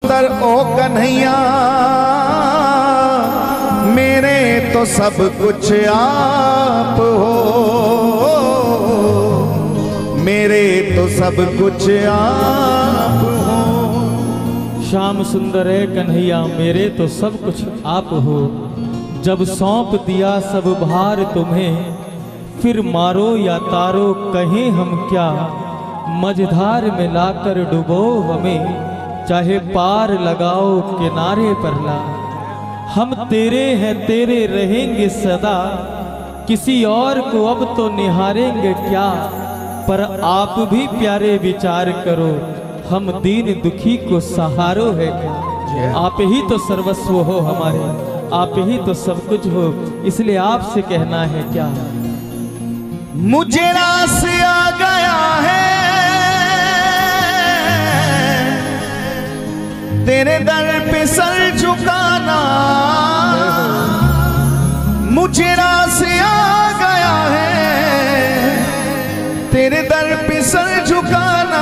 सुंदर ओ कन्हैया, मेरे तो सब कुछ आप हो, मेरे तो सब कुछ आप हो। श्याम सुंदर है कन्हैया, मेरे तो सब कुछ आप हो। जब सौंप दिया सब भार तुम्हें, फिर मारो या तारो कहें हम क्या। मझधार में लाकर डुबो हमें, चाहे पार लगाओ किनारे पर ला। हम तेरे हैं तेरे रहेंगे सदा, किसी और को अब तो निहारेंगे क्या। पर आप भी प्यारे विचार करो, हम दीन दुखी को सहारो है क्या। आप ही तो सर्वस्व हो हमारे, आप ही तो सब कुछ हो, इसलिए आपसे कहना है क्या। मुझे रास आ गया है तेरे दर पे सर झुकाना, मुझे रास आ गया है तेरे दर पे सर झुकाना।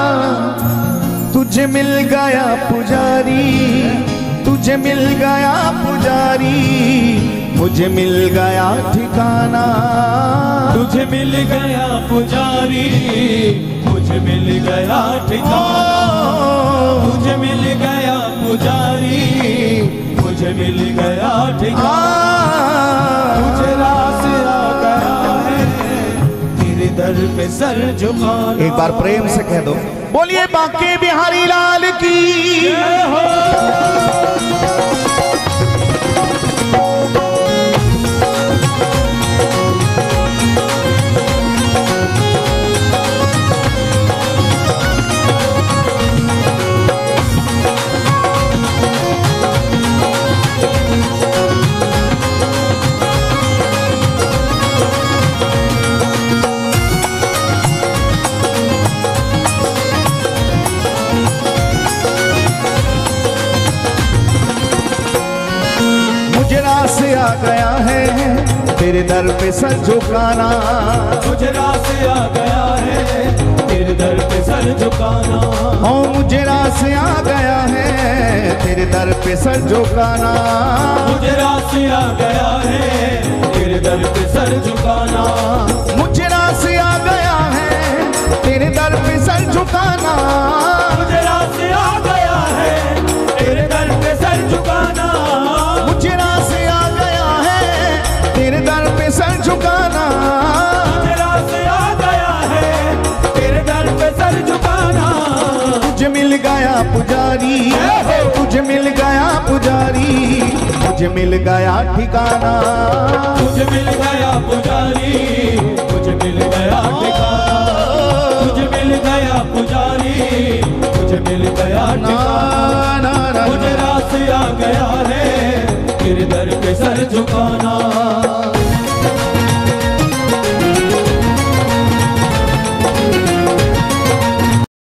तुझे मिल गया पुजारी, तुझे मिल गया पुजारी, मुझे मिल गया ठिकाना। तुझे मिल गया पुजारी, मुझे मिल गया ठिकाना। तुझे मिल गया पुजारी, मुझे मिल गया ठिकाना। मुझे रास आ गया है तेरे दर पे सर झुकाना। एक बार प्रेम से कह दो, बोलिए बांके बिहारी लाल की। से आ गया है तेरे दर पे सर झुकाना। मुझे रास आ गया है तेरे दर पे सर झुकाना। ओ मुझे रास आ गया है तेरे दर पे सर झुकाना। मुझे रास आ गया है तेरे दर पे सर झुकाना। मुझे रास आ गया है तेरे दर पे सर झुकाना। मुझे रास आ गया है तेरे दर पे सर झुकाना। मुझे रास आ गया है तेरे दर पे सर झुकाना। मुझे रास आ गया है तेरे दर पे सर झुकाना। तुझे मिल गया पुजारी, तुझे मिल गया पुजारी, मुझे मिल गया ठिकाना। तुझे मिल गया पुजारी, मुझे मिल गया ठिकाना। तुझे मिल गया पुजारी, मुझे मिल गया ठिकाना। मुझे रास आ गया है तेरे दर पे सर झुकाना।